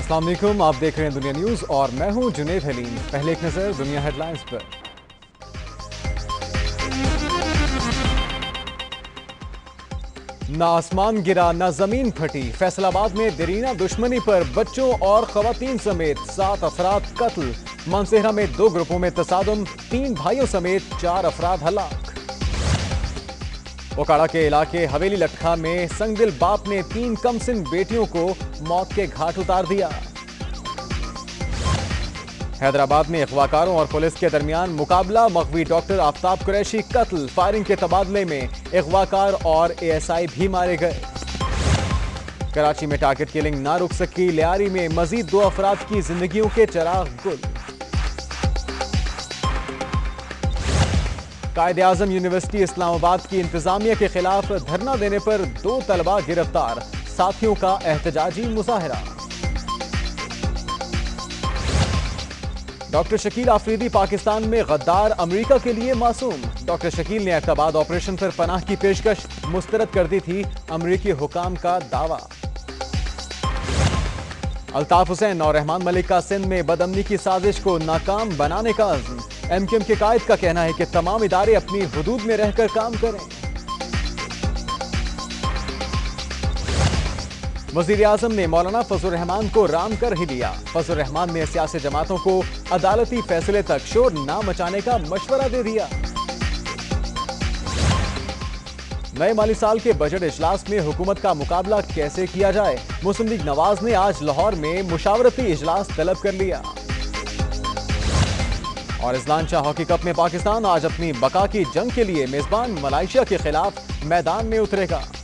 अस्सलाम वालेकुम, आप देख रहे हैं दुनिया न्यूज और मैं हूं जुनेद हलीम। पहले एक नजर दुनिया हेडलाइंस पर। ना आसमान गिरा ना जमीन फटी, फैसलाबाद में देरीना दुश्मनी पर बच्चों और खवातीन समेत 7 अफराद कत्ल। मानसेहरा में 2 ग्रुपों में तसादुम, 3 भाइयों समेत 4 अफराद हलाक। ओकाड़ा के इलाके हवेली लट्ठा में संगदिल बाप ने 3 कमसिन बेटियों को मौत के घाट उतार दिया। हैदराबाद में अगवाकारों और पुलिस के दरमियान मुकाबला, मगवी डॉक्टर आफ्ताब कुरैशी कत्ल। फायरिंग के तबादले में अगवाकार और एएसआई भी मारे गए। कराची में टारगेट किलिंग ना रुक सकी, लियारी में मजीद 2 अफराद की जिंदगियों के चिराग गुल। कायदे-आज़म यूनिवर्सिटी इस्लामाबाद की इंतजामिया के खिलाफ धरना देने पर 2 तलबा गिरफ्तार, साथियों का एहतजाजी मुजाहरा। डॉक्टर शकील आफरीदी पाकिस्तान में गद्दार, अमेरिका के लिए मासूम। डॉक्टर शकील ने ऐतबाद ऑपरेशन पर पनाह की पेशकश मुस्तरद कर दी थी, अमेरिकी हुकाम का दावा। अल्ताफ हुसैन और रहमान मलिक का सिंध में बदअमनी की साजिश को नाकाम बनाने का अज़्म। एमक्यूएम के कायद का कहना है कि तमाम इदारे अपनी हुदूद में रहकर काम करें। वज़ीर आज़म ने मौलाना फजलुर रहमान को राम कर ही लिया। फजलुर रहमान ने सियासी जमातों को अदालती फैसले तक शोर न मचाने का मशवरा दे दिया। नए माली साल के बजट इजलास में हुकूमत का मुकाबला कैसे किया जाए, मुस्लिम लीग नवाज ने आज लाहौर में मुशावरती इजलास तलब कर लिया। और इस्लानशाह हॉकी कप में पाकिस्तान आज अपनी बका की जंग के लिए मेजबान मलेशिया के खिलाफ मैदान में उतरेगा।